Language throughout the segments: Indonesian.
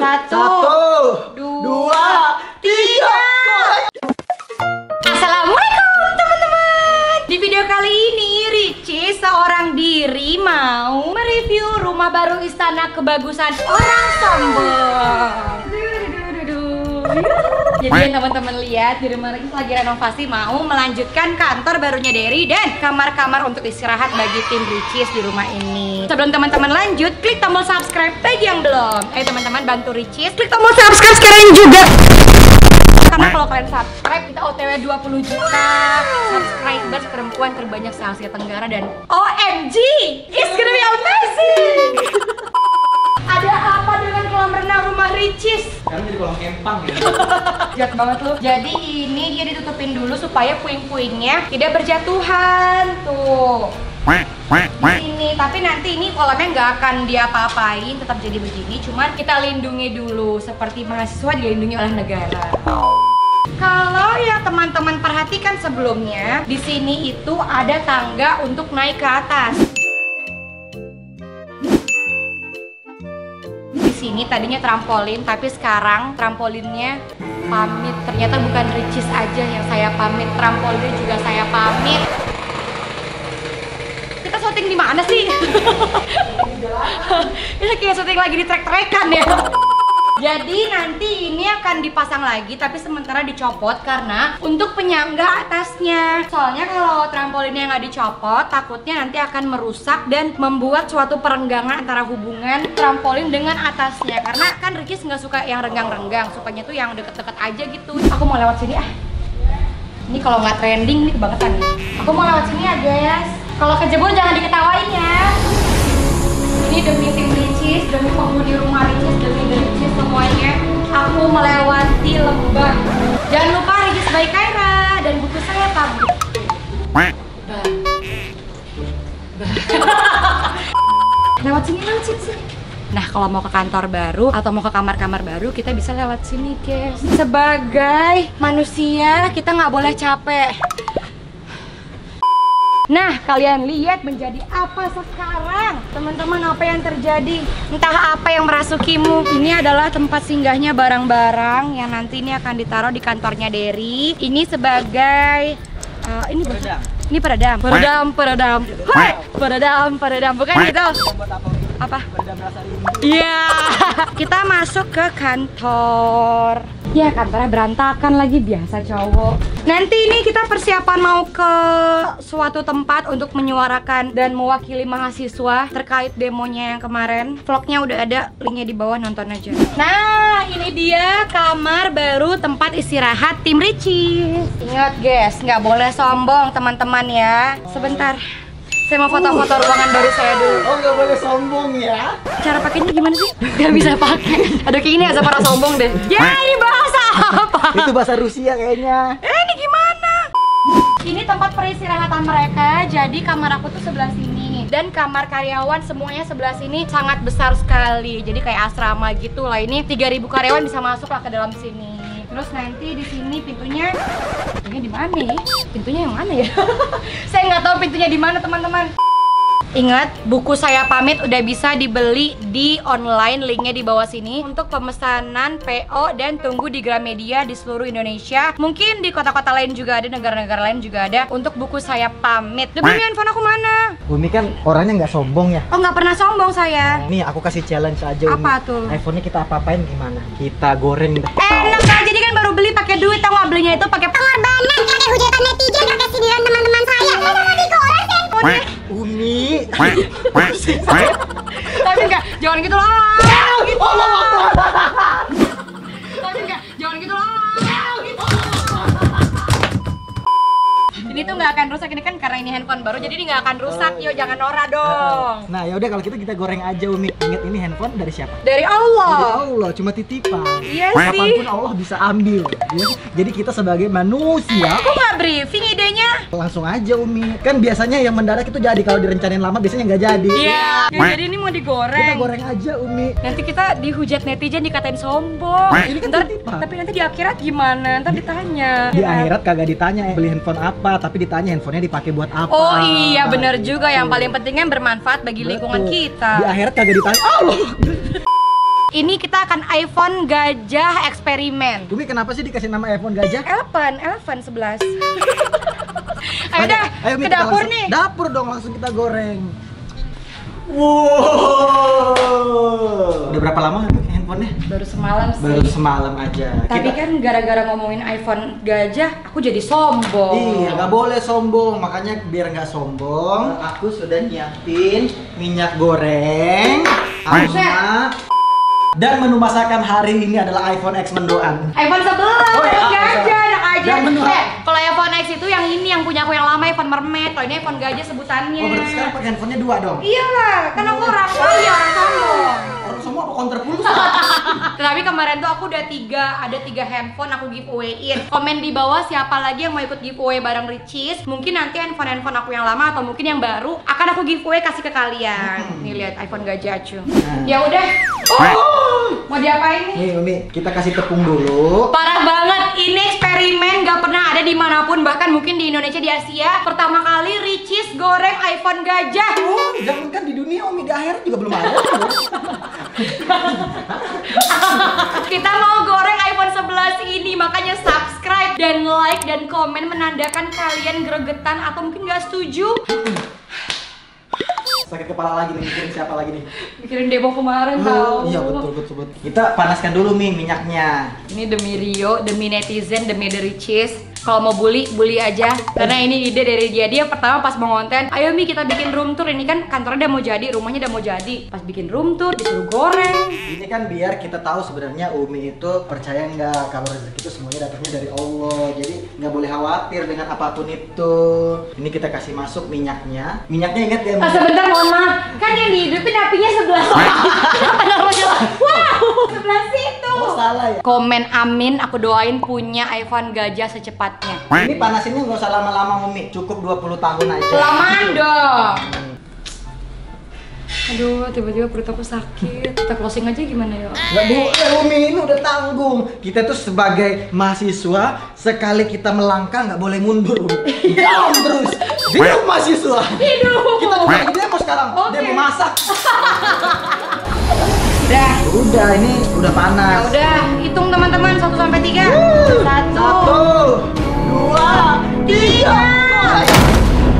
Satu, dua, tiga. Assalamualaikum teman-teman. Di video kali ini Ricis seorang diri mau mereview rumah baru Istana Kebagusan Orang Sombong. Jadi yang teman-teman lihat di rumah Ricis lagi renovasi, mau melanjutkan kantor barunya Derry dan kamar-kamar untuk istirahat bagi tim Ricis di rumah ini. Sebelum teman-teman lanjut, klik tombol subscribe bagi yang belum. Ayo teman-teman bantu Ricis, klik tombol subscribe sekarang juga. Karena kalau kalian subscribe, kita OTW 20 juta subscribers perempuan terbanyak se-Asia Tenggara dan OMG, it's gonna be amazing. Ada apa dengan kolam renang rumah Ricis? Sekarang jadi kolam empang ya. Jahat banget lu. Jadi ini dia ditutupin dulu supaya puing-puingnya tidak berjatuhan. Tuh. Ini, tapi nanti ini kolamnya nggak akan diapa-apain, tetap jadi begini. Cuman kita lindungi dulu seperti mahasiswa dilindungi oleh negara. Kalau yang teman-teman perhatikan sebelumnya, di sini itu ada tangga untuk naik ke atas. Di sini tadinya trampolin, tapi sekarang trampolinnya pamit. Ternyata bukan Ricis aja yang saya pamit, trampolinnya juga saya pamit. Kita syuting di mana sih? Ini kayak syuting lagi di trek-trekan ya. Jadi nanti ini akan dipasang lagi, tapi sementara dicopot karena untuk penyangga atasnya. Soalnya kalau trampolinnya nggak dicopot, takutnya nanti akan merusak dan membuat suatu perenggangan antara hubungan trampolin dengan atasnya. Karena kan Ricis nggak suka yang renggang-renggang, sukanya tuh yang deket-deket aja gitu. Aku mau lewat sini ah. Ini kalau nggak trending nih kebangetan nih. Aku mau lewat sini ya guys. Kalau kejebur jangan diketawain ya. Ini demi tim Ricis, demi penghuni rumah Ricis, demi Ricis semuanya. Aku melewati lembah. Jangan lupa Ricis by Kaira dan buku saya pamit. Lewat sini. Nah, kalau mau ke kantor baru atau mau ke kamar-kamar baru, kita bisa lewat sini, guys. Sebagai manusia, kita nggak boleh capek. Nah, kalian lihat menjadi apa sekarang? Teman-teman, apa yang terjadi? Entah apa yang merasukimu. Ini adalah tempat singgahnya barang-barang yang nanti ini akan ditaruh di kantornya Derry. Ini sebagai ini peredam. Ini peredam. Peredam. Bukan itu. Apa? Iya. Kita masuk ke kantor. Ya, kantornya berantakan lagi, biasa cowok. Nanti ini kita persiapan mau ke suatu tempat untuk menyuarakan dan mewakili mahasiswa terkait demonya yang kemarin. Vlognya udah ada, linknya di bawah, nonton aja. Nah, ini dia kamar baru tempat istirahat tim Ricis. Ingat guys, nggak boleh sombong teman-teman ya. Sebentar, saya mau foto-foto ruangan baru saya dulu. Oh, nggak boleh sombong ya? Cara pakainya gimana sih? Gak bisa pakai. Aduh, kayak ini aja para sombong deh. Ya, ini bahasa apa? Itu bahasa Rusia kayaknya. Ini gimana? Ini tempat peristirahatan mereka. Jadi kamar aku tuh sebelah sini dan kamar karyawan semuanya sebelah sini. Sangat besar sekali. Jadi kayak asrama gitu lah. Ini 3.000 karyawan bisa masuk lah ke dalam sini. Terus nanti di sini pintunya di mana ya? Pintunya yang mana ya? Saya nggak tahu pintunya di mana, teman-teman. Ingat, buku saya pamit udah bisa dibeli di online, linknya di bawah sini. Untuk pemesanan PO dan tunggu di Gramedia di seluruh Indonesia. Mungkin di kota-kota lain juga ada, negara-negara lain juga ada. Untuk buku saya pamit. Demi handphone aku mana? Umi kan orangnya nggak sombong ya. Oh, nggak pernah sombong saya. Nih aku kasih challenge aja Umi. Apa tuh? iPhone-nya kita apa-apain gimana? Kita goreng deh. Enak aja, jadi kan baru beli pakai duit, tau nggak? Belinya itu pakai pengorbanan, pakai hujatan netizen, pakai sindiran teman-teman saya. Mana mau digoreng handphonenya? Umi. Tapi enggak, jangan gitu lah. Tapi enggak, jangan gitu lah. Ini tuh nggak akan rusak, ini kan karena ini handphone baru, jadi ini nggak akan rusak. Yuk, jangan norak dong. Nah, ya udah kalau gitu kita goreng aja Umi. Ingat, ini handphone dari siapa? Dari Allah. Dari Allah, cuma titipan. Iya Kapanpun sih. Allah bisa ambil. Ya. Jadi kita sebagai manusia Kok nggak briefing idenya? langsung aja Umi. Kan biasanya yang mendadak itu jadi, kalau direncanain lama biasanya nggak jadi. Iya. Jadi ini mau Kita digoreng. goreng aja Umi. Nanti kita dihujat netizen, dikatain sombong. Ini kan Ntar, titipan. tapi nanti di akhirat gimana? Ntar ditanya. Di akhirat kagak ditanya beli handphone apa, tapi ditanya handphonenya dipakai buat apa. Oh iya, bener juga. Yang paling penting kan bermanfaat bagi lingkungan Betul. kita. Di akhirat kagak ditanya. Allah. Ini kita akan iPhone gajah eksperimen. Umi kenapa sih dikasih nama iPhone gajah? Elephant 11. Ayo dah, Ayo, Umi, ke kita dapur langsung- nih. Dapur dong, langsung kita goreng. Wow. Udah berapa lama handphonenya? Baru semalam sih. Baru semalam aja. Tapi kan gara-gara ngomongin iPhone gajah, aku jadi sombong. Iya, nggak boleh sombong. Makanya biar nggak sombong, aku sudah nyiapin minyak goreng sama dan menu masakan hari ini adalah iPhone X mendoan. iPhone 11, Oh, iya, iPhone gajah, anak aja. Dan menu- Kalau iPhone X itu yang ini, yang punya aku yang lama, iPhone mermaid. Kalau ini iPhone gajah sebutannya. Oh, berarti sekarang pakai handphonenya 2 dong? Iyalah, kan aku orang kaya, orang sombong. Orang semua apa counter pulsa? Tapi kemarin tuh aku udah ada 3 handphone aku giveaway-in. Komen di bawah siapa lagi yang mau ikut giveaway bareng Ricis. Mungkin nanti handphone aku yang lama atau mungkin yang baru akan aku giveaway kasih ke kalian. Nih lihat iPhone gajah cu. Ya udah. Oh, mau diapain nih? Nih Umi, kita kasih tepung dulu. Parah banget, ini eksperimen gak pernah ada dimanapun, bahkan mungkin di Indonesia, di Asia. Pertama kali Ricis goreng iPhone gajah. Oh, jangankan di dunia Umi, di akhirat juga belum ada. Kita mau goreng iPhone 11 ini, makanya subscribe dan like dan komen menandakan kalian gregetan atau mungkin gak setuju. Sakit kepala lagi nih, mikirin siapa lagi nih? Mikirin demo kemarin tau. Iya betul. Kita panaskan dulu minyaknya. Ini demi Rio, demi netizen, demi The Ricis. Kalau mau bully aja. Karena ini ide dari dia. Dia pertama pas mau konten, ayo Mi kita bikin room tour. Ini kan kantornya udah mau jadi, rumahnya udah mau jadi. Pas bikin room tour disuruh goreng. Ini kan biar kita tahu sebenarnya Umi itu percaya nggak kalau rezeki itu semuanya datangnya dari Allah. Jadi nggak boleh khawatir dengan apapun itu. Ini kita kasih masuk minyaknya. Minyaknya ingat ya. Sebentar mohon maaf, kan yang dihidupin apinya sebelah. Wow, sebelah situ. Oh salah ya. Komen amin, aku doain punya iPhone gajah secepatnya. Ini panasinnya nggak usah lama-lama Umi, cukup 20 tahun aja. Lamaan dong. Aduh, tiba-tiba perut aku sakit. Kita closing aja gimana ya? Nggak boleh Umi, ini udah tanggung. Kita tuh sebagai mahasiswa, sekali kita melangkah nggak boleh mundur Umi. Jalan terus. Hidup mahasiswa. Hidup. Kita bukan lagi demo sekarang, Oke. demo masak. Udah. Ini udah Ya panas. udah, hitung teman-teman 1 sampai 3. 1, 2, 3.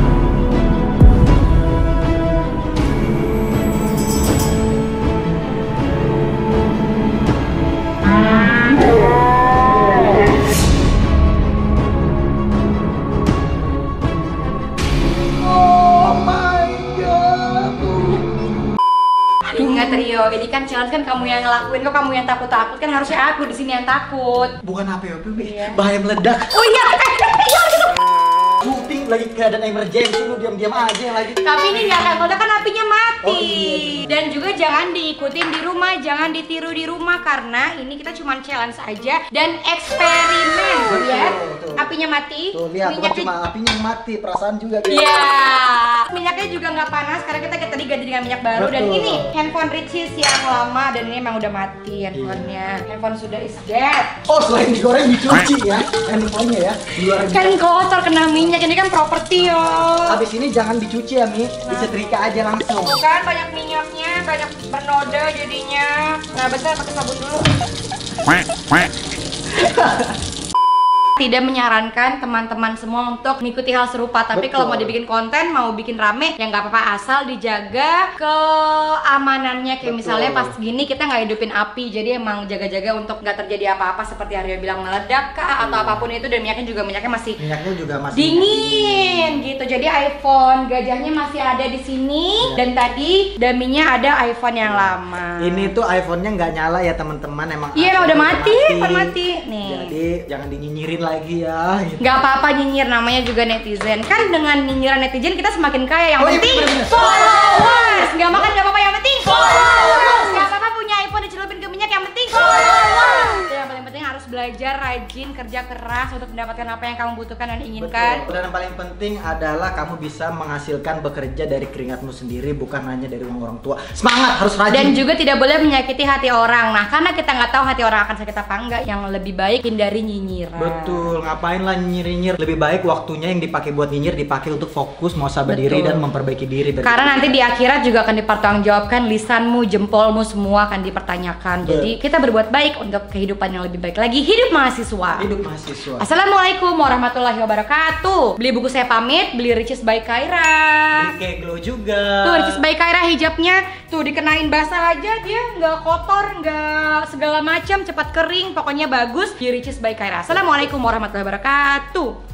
Oh my god. Ingat Rio, ini kan challenge kan kamu yang ngelakuin, kok kamu yang takut-takut, kan harusnya aku di sini yang takut. Bukan apa-apa, Umi. Iya. Bahaya meledak. Oh iya, Syuting lagi keadaan emergency, lu diam-diam aja lagi. tapi ini nggak akan meledak kan apinya mati. Oh, iya. Dan juga jangan diikutin di rumah, jangan ditiru di rumah karena ini kita cuma challenge aja dan eksperimen. Betul, Lihat, betul. apinya mati. Tuh lihat, bukan minyaknya cuma apinya yang mati, perasaan juga guys. Iya, minyaknya juga nggak panas karena kita tadi ganti dengan minyak baru. Dan Betul. ini handphone Ricis yang lama dan ini emang udah mati handphonenya. Handphone sudah is dead. Oh, selain digoreng dicuci ya handphonenya ya. Di luar Kan kotor kena minyak, ini kan properti yo. Habis ini jangan dicuci ya Mi, disetrika aja langsung. Tuh kan banyak minyaknya, banyak bernoda jadinya. Nah, bentar pakai sabun dulu. Tidak menyarankan teman-teman semua untuk mengikuti hal serupa. Tapi Betul. kalau mau dibikin konten, mau bikin rame, ya nggak apa-apa, asal dijaga keamanannya. Kayak Betul. misalnya pas gini kita nggak hidupin api, jadi emang jaga-jaga untuk nggak terjadi apa-apa seperti Aryo bilang meledak kah atau apapun itu. Dan minyaknya masih Minyaknya juga masih dingin gitu. Jadi iPhone gajahnya masih ada di sini. Ya. Dan tadi daminya ada iPhone yang lama. Ini tuh iPhone-nya nggak nyala ya teman-teman, emang. Iya, iPhone udah udah mati, iPhone mati. Nih. Jadi jangan dinyinyirin lagi ya. Gitu. Nggak apa-apa nyinyir, namanya juga netizen. Kan dengan nyinyiran netizen kita semakin kaya. Yang Oh, iya, penting bener-bener. followers. Nggak makan nggak apa-apa, yang penting followers. Nggak apa-apa punya iPhone dicelupin ke minyak, yang penting followers. Yang paling penting harus belajar belajar rajin, kerja keras untuk mendapatkan apa yang kamu butuhkan dan inginkan. Betul. Dan yang paling penting adalah kamu bisa menghasilkan bekerja dari keringatmu sendiri, bukan hanya dari uang orang tua. Semangat, harus rajin. Dan juga tidak boleh menyakiti hati orang. Nah, karena kita nggak tahu hati orang akan sakit apa enggak, yang lebih baik hindari nyinyiran. Betul, ngapain lah nyinyir-nyinyir. Lebih baik waktunya yang dipakai buat nyinyir dipakai untuk fokus, muhasabah diri dan memperbaiki diri. Karena nanti di akhirat juga akan dipertanggungjawabkan, lisanmu, jempolmu semua akan dipertanyakan. Jadi kita berbuat baik untuk kehidupan yang lebih baik lagi. Hidup mahasiswa. Hidup mahasiswa. Assalamualaikum warahmatullahi wabarakatuh. Beli buku saya pamit, beli Ricis by Kaira. Beli kayak glow juga. Tuh Ricis by Kaira hijabnya tuh dikenain basah aja dia nggak kotor, nggak segala macam, cepat kering, pokoknya bagus. Di Ricis by Kaira. Assalamualaikum warahmatullahi wabarakatuh.